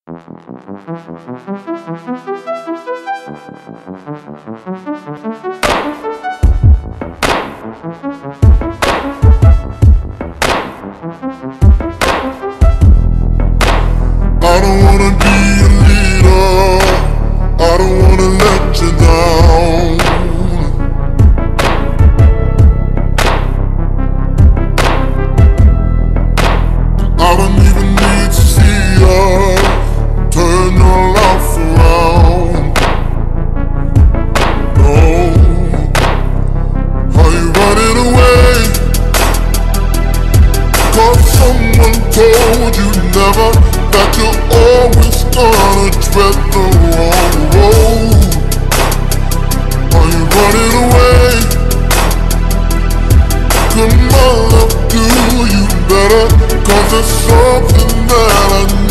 I don't wanna be a leader, I don't wanna let you down. I don't even need to see you turn your life around. No, are you running away? 'Cause someone told you never, that you're always gonna tread the wrong road. Are you running away? Could my love do you better? 'Cause there's something that I